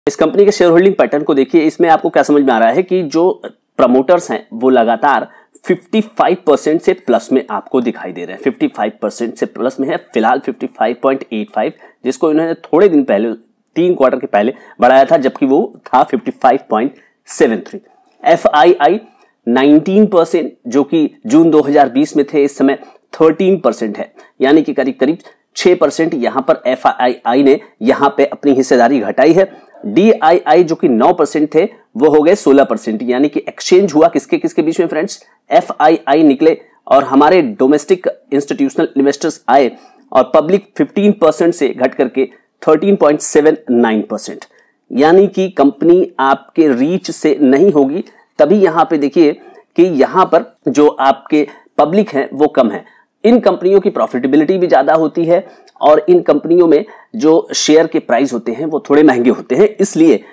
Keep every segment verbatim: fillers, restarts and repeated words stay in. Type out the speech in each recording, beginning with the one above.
इस कंपनी के share holding pattern को देखिए, इसमें आपको क्या समझ में आ रहा है कि जो प्रमोटर्स हैं वो लगातार पचपन परसेंट से प्लस में आपको दिखाई दे रहे हैं। पचपन परसेंट से प्लस में है फिलहाल पचपन पॉइंट आठ पाँच, जिसको इन्होंने थोड़े दिन पहले तीन क्वार्टर के पहले बढ़ाया था, जबकि वो था पचपन पॉइंट सात तीन। एफ आई आई उन्नीस परसेंट जो कि जून दो हज़ार बीस में थे, इस समय तेरह परसेंट है, यानी कि करीब करीब छह परसेंट यहां पर एफ आई आई ने यहां पे अपनी हिस्सेदारी घटाई है। डी आई आई जो कि नौ परसेंट थे वो हो गए सोलह परसेंट, यानी कि एक्सचेंज हुआ किसके किसके बीच में फ्रेंड्स, एफ आई आई निकले और हमारे डोमेस्टिक इंस्टीट्यूशनल इन्वेस्टर्स आए और पब्लिक पंद्रह परसेंट से घट करके तेरह पॉइंट सात नौ परसेंट, यानी कि कंपनी आपके रीच से नहीं होगी। तभी यहां पे देखिए कि यहां पर जो आपके पब्लिक है वो कम है। इन कंपनियों की प्रॉफिटेबिलिटी भी ज्यादा होती है और इन कंपनियों में जो शेयर के प्राइस होते हैं वो थोड़े महंगे होते हैं, इसलिए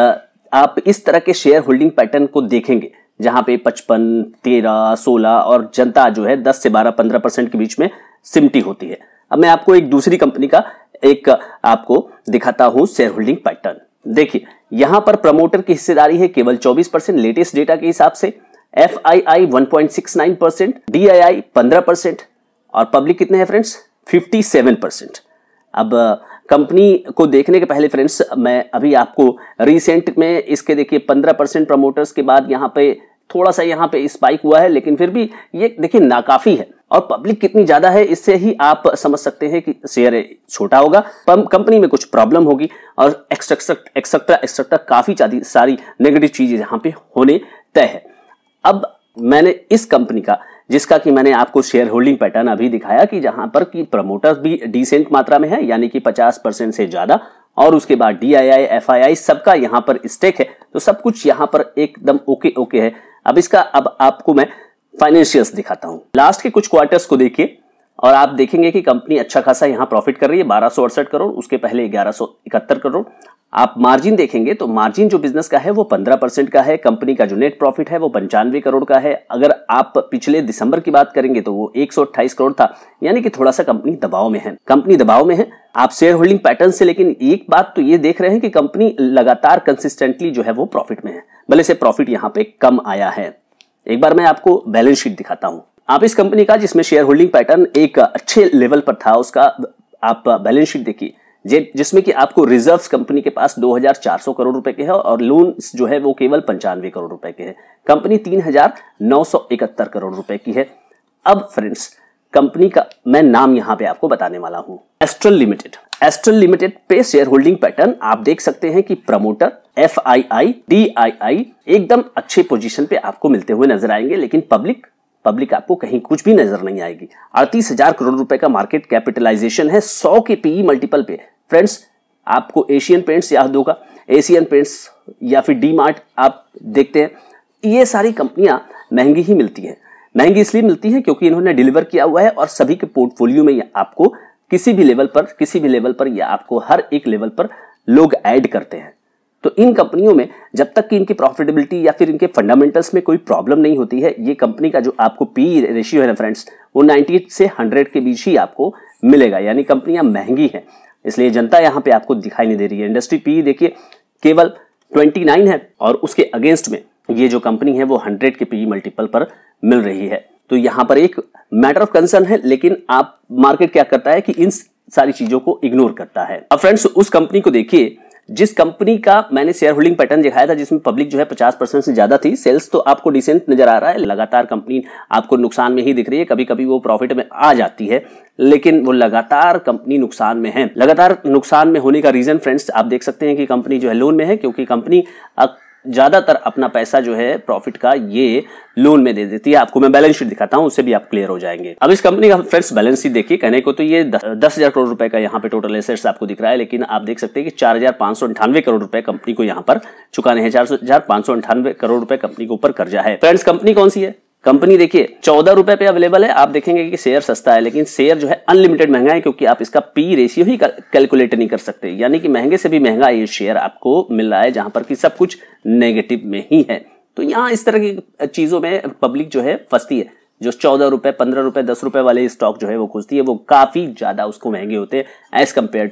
आप इस तरह के शेयर होल्डिंग पैटर्न को देखेंगे जहां पे पचपन, तेरह, सोलह और जनता जो है दस से बारह, पंद्रह परसेंट के बीच में सिमटी होती है। अब मैं आपको एक दूसरी कंपनी का एक आपको दिखाता हूं शेयर होल्डिंग पैटर्न। देखिए यहां पर प्रमोटर की हिस्सेदारी है केवल चौबीस परसेंट लेटेस्ट डेटा के हिसाब से, F I I one point six nine percent, D I I पंद्रह परसेंट और पब्लिक कितने हैं फ्रेंड्स, सत्तावन परसेंट। अब कंपनी को देखने के पहले फ्रेंड्स मैं अभी आपको रिसेंट में इसके देखिए पंद्रह परसेंट प्रमोटर्स के बाद यहाँ पे थोड़ा सा यहाँ पे स्पाइक हुआ है, लेकिन फिर भी ये देखिए नाकाफी है। और पब्लिक कितनी ज्यादा है इससे ही आप समझ सकते हैं कि शेयर छोटा होगा, कंपनी में कुछ प्रॉब्लम होगी और एक्सेट्रा एक्सेट्रा एक्सेट्रा काफी सारी नेगेटिव चीजें यहाँ पे होने तय है। अब मैंने इस कंपनी का, जिसका कि मैंने आपको शेयर होल्डिंग पैटर्न अभी दिखाया कि जहां पर कि प्रमोटर्स भी डिसेंट मात्रा में है, यानी कि पचास परसेंट से ज्यादा, और उसके बाद D I I, F I आई सबका यहां पर स्टेक है, तो सब कुछ यहां पर एकदम ओके ओके है। अब इसका अब आपको मैं फाइनेंशियल्स दिखाता हूं। लास्ट के कुछ क्वार्टर्स को देखिए और आप देखेंगे कि कंपनी अच्छा खासा यहां प्रॉफिट कर रही है, बारह सौ अड़सठ करोड़, उसके पहले ग्यारह सौ इकहत्तर करोड़। आप मार्जिन देखेंगे तो मार्जिन जो बिजनेस का है वो पंद्रह परसेंट का है। कंपनी का जो नेट प्रॉफिट है वो पंचानवे करोड़ का है। अगर आप पिछले दिसंबर की बात करेंगे तो वो एक सौ अट्ठाईस करोड़ था, यानी कि थोड़ा सा कंपनी दबाव में है। कंपनी दबाव में है आप शेयर होल्डिंग पैटर्न से, लेकिन एक बात तो ये देख रहे हैं कि कंपनी लगातार कंसिस्टेंटली जो है वो प्रॉफिट में है, भले से प्रॉफिट यहाँ पे कम आया है। एक बार मैं आपको बैलेंस शीट दिखाता हूं। आप इस कंपनी का जिसमें शेयर होल्डिंग पैटर्न एक अच्छे लेवल पर था उसका आप बैलेंस शीट देखिए, जिसमें कि आपको रिजर्व्स कंपनी के पास दो हज़ार चार सौ करोड़ रुपए के हैं और लोन्स जो है वो केवल पंचानवे करोड़ रुपए के हैं। कंपनी तीन हज़ार नौ सौ इकहत्तर करोड़ रुपए की है। अब फ्रेंड्स कंपनी का मैं नाम यहां पे आपको बताने वाला हूं, एस्ट्रल लिमिटेड। एस्ट्रल लिमिटेड पे शेयर होल्डिंग पैटर्न आप देख सकते हैं कि promoter, F I I, D I I एकदम अच्छे पोजीशन पे आपको मिलते हुए नजर आएंगे, लेकिन पब्लिक पब्लिक आपको कहीं कुछ भी नजर नहीं आएगी। अड़तीस हजार करोड़ रुपए का मार्केट कैपिटलाइजेशन है, सौ के पीई मल्टीपल पे। फ्रेंड्स आपको एशियन पेंट्स याद होगा, एशियन पेंट्स या फिर डी मार्ट आप देखते हैं, ये सारी कंपनियां महंगी ही मिलती हैं। महंगी इसलिए मिलती है क्योंकि इन्होंने डिलीवर किया हुआ है और सभी के पोर्टफोलियो में आपको किसी भी लेवल पर किसी भी लेवल पर या आपको हर एक लेवल पर लोग ऐड करते हैं। तो इन कंपनियों में जब तक कि इनकी प्रॉफिटेबिलिटी या फिर इनके फंडामेंटल्स में कोई प्रॉब्लम नहीं होती है, ये कंपनी का जो आपको पी रेशियो है ना फ्रेंड्स, वो नब्बे से सौ के बीच ही आपको मिलेगा, यानी कंपनियां महंगी हैं, इसलिए जनता यहां पे आपको दिखाई नहीं दे रही है। इंडस्ट्री पी देखिए केवल उनतीस है और उसके अगेंस्ट में ये जो कंपनी है वो सौ के पी मल्टीपल पर मिल रही है। तो यहां पर एक मैटर ऑफ कंसर्न है, लेकिन आप मार्केट क्या करता है कि इन सारी चीजों को इग्नोर करता है। अब फ्रेंड्स उस कंपनी को देखिए जिस कंपनी का मैंने शेयर होल्डिंग पैटर्न दिखाया था, जिसमें पब्लिक जो है पचास परसेंट से ज्यादा थी, सेल्स तो आपको डिसेंट नजर आ रहा है, लगातार कंपनी आपको नुकसान में ही दिख रही है। कभी कभी वो प्रॉफिट में आ जाती है, लेकिन वो लगातार कंपनी नुकसान में है। लगातार नुकसान में होने का रीजन फ्रेंड्स आप देख सकते हैं कि कंपनी जो है लोन में है, क्योंकि कंपनी ज्यादातर अपना पैसा जो है प्रॉफिट का ये लोन में दे देती है। आपको मैं बैलेंस शीट दिखाता हूं, उससे भी आप क्लियर हो जाएंगे। अब इस कंपनी का फ्रेंड्स बैलेंस शीट देखिए, कहने को तो ये दस हजार करोड़ रुपए का यहाँ पे टोटल एसेट्स आपको दिख रहा है, लेकिन आप देख सकते हैं कि चार हजार पांच सौ अंठानवे करोड़ रुपए कंपनी को यहाँ पर चुकाने हैं। चार हजार पांच सौ अंठानवे करोड़ रुपए कंपनी के ऊपर कर्जा है। फ्रेंड्स कंपनी कौन सी है? कंपनी देखिए चौदह रुपए पे अवेलेबल है। आप देखेंगे कि शेयर सस्ता है, लेकिन शेयर जो है अनलिमिटेड महंगा है, क्योंकि आप इसका पी रेशियो ही कैलकुलेट नहीं कर सकते, यानी कि महंगे से भी महंगा ये शेयर आपको मिल रहा है, जहां पर कि सब कुछ नेगेटिव में ही है। तो यहाँ इस तरह की चीजों में पब्लिक जो है फंसती है। जो चौदह रुपए, पंद्रह रुपए, दस रुपए वाले स्टॉक जो है वो खुजती है, वो काफी ज्यादा उसको महंगे होते हैं एज कंपेयर टू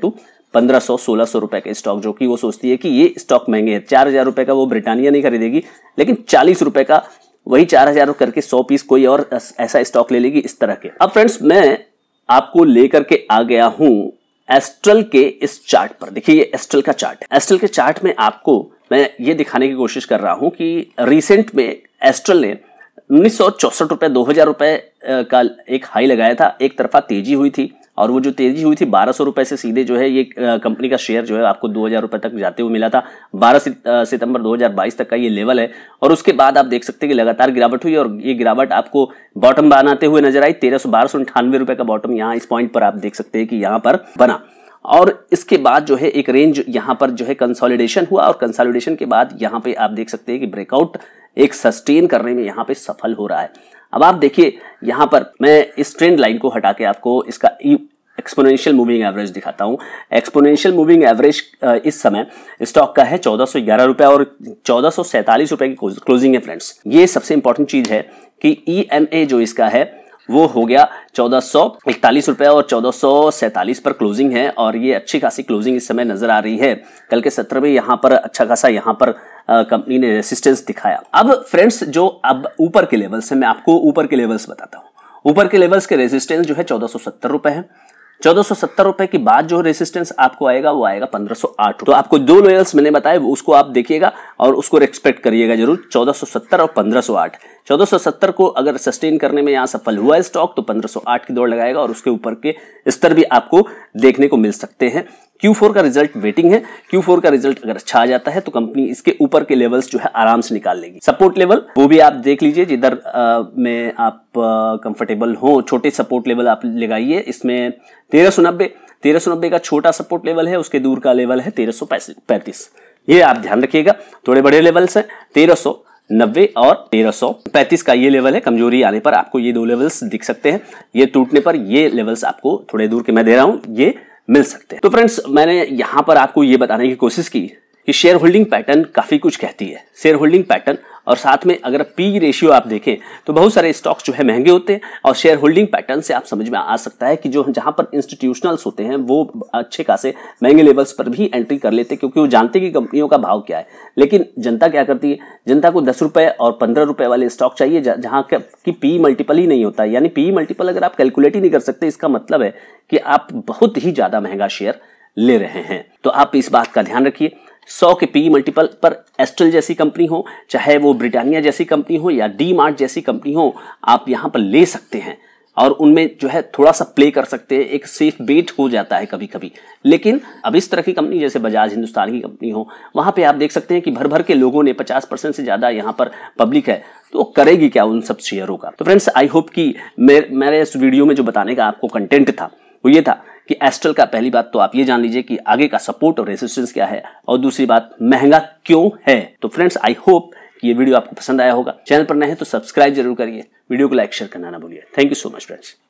पंद्रह सौ सोलह सौ रुपए का स्टॉक, जो कि वो सोचती है कि ये स्टॉक महंगे हैं। चार हजार रुपए का वो ब्रिटानिया नहीं खरीदेगी, लेकिन चालीस रुपए का वही चार हजार करके सौ पीस कोई और ऐसा स्टॉक ले लेगी, इस तरह के। अब फ्रेंड्स, मैं आपको लेकर के आ गया हूं एस्ट्रल के इस चार्ट पर। देखिए, ये एस्ट्रल का चार्ट है। एस्ट्रल के चार्ट में आपको मैं ये दिखाने की कोशिश कर रहा हूं कि रिसेंट में एस्ट्रल ने उन्नीस सौ चौसठ रुपए दो हजार रुपए का एक हाई लगाया था। एक तरफा तेजी हुई थी, और वो जो तेजी हुई थी बारह सौ रुपए से सीधे जो है ये कंपनी का शेयर जो है आपको दो हजार रुपए तक जाते हुए मिला था। बारह सितंबर दो हजार बाईस तक का ये लेवल है। और उसके बाद आप देख सकते हैं कि लगातार गिरावट हुई, और ये गिरावट आपको बॉटम बनाते हुए नजर आई। तेरह सौ बारह सौ अंठानवे रुपए का बॉटम यहाँ इस पॉइंट पर आप देख सकते हैं कि यहाँ पर बना, और इसके बाद जो है एक रेंज यहाँ पर जो है कंसोलिडेशन हुआ, और कंसोलिडेशन के बाद यहाँ पे आप देख सकते हैं कि ब्रेकआउट एक सस्टेन करने में यहाँ पे सफल हो रहा है। अब आप देखिए, यहाँ पर मैं इस ट्रेंड लाइन को हटा के आपको इसका एक्सपोनेंशियल मूविंग एवरेज दिखाता हूं। एक्सपोनेंशियल मूविंग एवरेज इस समय स्टॉक का है चौदह सौ ग्यारह रुपए और चौदह सौ सैंतालीस रुपए की क्लोजिंग है फ्रेंड्स। ये सबसे इंपॉर्टेंट चीज है कि ई एम ए जो इसका है वो हो गया चौदह सौ इकतालीस रुपए और चौदह सौ सैंतालीस पर क्लोजिंग है, और ये अच्छी खासी क्लोजिंग इस समय नजर आ रही है। कल के सत्र में यहाँ पर अच्छा खासा यहाँ पर कंपनी ने रेसिस्टेंस दिखाया। अब फ्रेंड्स, जो अब ऊपर के लेवल्स है, मैं आपको ऊपर के लेवल्स बताता हूँ। ऊपर के लेवल्स के रेसिस्टेंस जो है चौदह सौ सत्तर रुपए है। चौदह सौ सत्तर रुपए के बाद जो रेसिस्टेंस आपको आएगा वो आएगा पंद्रह सौ आठ। तो आपको दो लेवल्स मैंने बताए, उसको आप देखिएगा और उसको रेस्पेक्ट करिएगा जरूर, चौदह सौ सत्तर और पंद्रह सौ आठ। चौदह सौ सत्तर को अगर सस्टेन करने में यहाँ सफल हुआ है स्टॉक, तो पंद्रह सौ आठ की दौड़ लगाएगा, और उसके ऊपर के स्तर भी आपको देखने को मिल सकते हैं। क्यू फोर का रिजल्ट वेटिंग है। क्यू फोर का रिजल्ट अगर अच्छा आ जाता है तो कंपनी इसके ऊपर के लेवल्स जो है आराम से निकाल लेगी। सपोर्ट लेवल वो भी आप देख लीजिए, जिधर में आप कंफर्टेबल हो। छोटे सपोर्ट लेवल आप लगाइए। इसमें तेरह सौ नब्बे तेरह सौ नब्बे का छोटा सपोर्ट लेवल है, उसके दूर का लेवल है तेरह सौ पैंतीस। ये आप ध्यान रखिएगा। थोड़े बड़े लेवल्स हैं, तेरह सौ नब्बे और तेरह सौ पैंतीस का ये लेवल है। कमजोरी आने पर आपको ये दो लेवल्स दिख सकते हैं। ये टूटने पर ये लेवल्स आपको थोड़े दूर के मैं दे रहा हूं, ये मिल सकते हैं। तो फ्रेंड्स, मैंने यहां पर आपको ये बताने की कोशिश की कि शेयर होल्डिंग पैटर्न काफी कुछ कहती है। शेयर होल्डिंग पैटर्न और साथ में अगर पी रेशियो आप देखें तो बहुत सारे स्टॉक्स जो है महंगे होते हैं, और शेयर होल्डिंग पैटर्न से आप समझ में आ सकता है कि जो जहां पर इंस्टीट्यूशनल्स होते हैं वो अच्छे खासे महंगे लेवल्स पर भी एंट्री कर लेते हैं, क्योंकि वो जानते हैं कि कंपनियों का भाव क्या है। लेकिन जनता क्या करती है, जनता को दस रुपए और पंद्रह रुपए वाले स्टॉक चाहिए जहां की पी मल्टीपल ही नहीं होता। यानी पी मल्टीपल अगर आप कैलकुलेट ही नहीं कर सकते, इसका मतलब है कि आप बहुत ही ज्यादा महंगा शेयर ले रहे हैं। तो आप इस बात का ध्यान रखिए। सौ के पी मल्टीपल पर एस्ट्रल जैसी कंपनी हो, चाहे वो ब्रिटानिया जैसी कंपनी हो या डी मार्ट जैसी कंपनी हो, आप यहां पर ले सकते हैं और उनमें जो है थोड़ा सा प्ले कर सकते हैं। एक सेफ बेट हो जाता है कभी कभी। लेकिन अब इस तरह की कंपनी जैसे बजाज हिंदुस्तान की कंपनी हो, वहां पे आप देख सकते हैं कि भर भर के लोगों ने पचास परसेंट से ज्यादा यहाँ पर पब्लिक है, तो करेगी क्या उन सब शेयरों का। तो फ्रेंड्स, आई होप कि मेरे इस वीडियो में जो बताने का आपको कंटेंट था वो ये था कि एस्ट्रल का पहली बात तो आप ये जान लीजिए कि आगे का सपोर्ट और रेजिस्टेंस क्या है, और दूसरी बात महंगा क्यों है। तो फ्रेंड्स, आई होप कि ये वीडियो आपको पसंद आया होगा। चैनल पर नए हैं तो सब्सक्राइब जरूर करिए, वीडियो को लाइक शेयर करना ना भूलिए। Thank you so much friends.